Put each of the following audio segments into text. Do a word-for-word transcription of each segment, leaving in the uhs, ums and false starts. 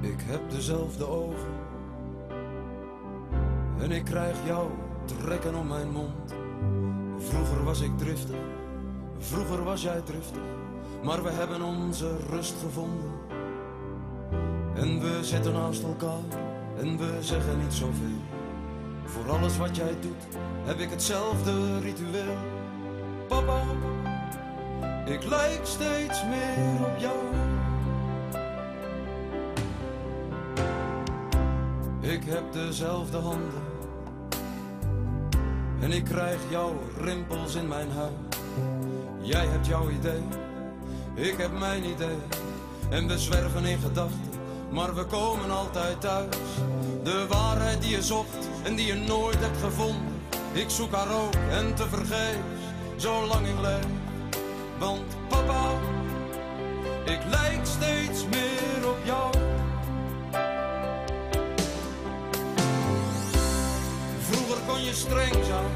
Ik heb dezelfde ogen en ik krijg jou trekken om mijn mond. Vroeger was ik driftig, vroeger was jij driftig, maar we hebben onze rust gevonden. En we zitten naast elkaar en we zeggen niet zoveel. Voor alles wat jij doet heb ik hetzelfde ritueel. Papa, ik lijk steeds meer op jou. Ik heb dezelfde handen en ik krijg jouw rimpels in mijn huid. Jij hebt jouw idee, ik heb mijn idee. En we zwerven in gedachten, maar we komen altijd thuis. De waarheid die je zocht en die je nooit hebt gevonden. Ik zoek haar ook en tevergeefs, zolang ik leef. Want papa, ik lijk steeds meer op jou. Vroeger kon je streng zijn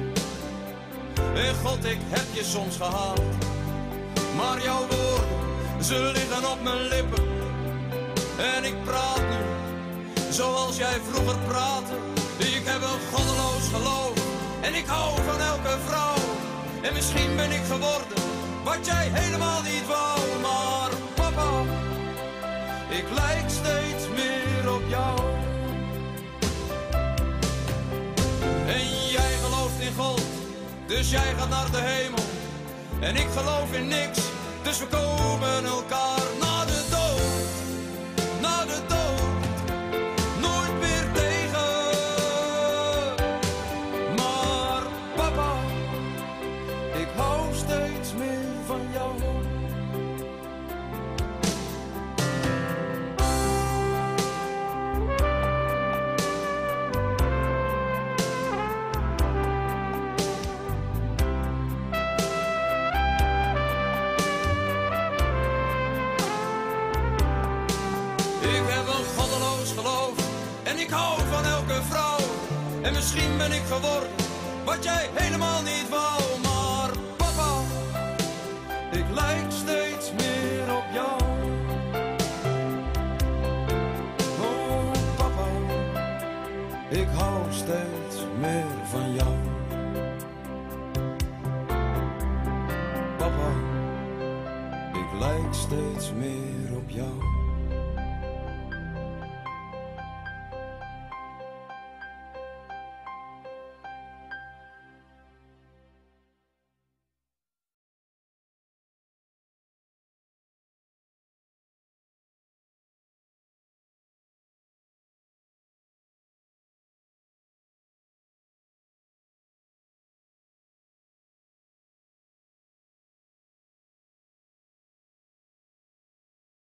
en God, ik heb je soms gehaald. Maar jouw woorden, ze liggen op mijn lippen. En ik praat nu zoals jij vroeger praatte. Ik heb een goddeloos geloof en ik hou van elke vrouw. En misschien ben ik geworden wat jij helemaal niet wou. Maar papa, ik lijk steeds meer op jou. En jij gelooft in God, dus jij gaat naar de hemel. En ik geloof in niks, dus we komen elkaar na de dood. Na de dood, nooit meer tegen. Maar papa, ik hou steeds meer van jou. En ik hou van elke vrouw. En misschien ben ik geworden wat jij helemaal niet wou. Maar papa, ik lijk steeds meer op jou. Oh papa, ik hou steeds meer van jou. Papa, ik lijk steeds meer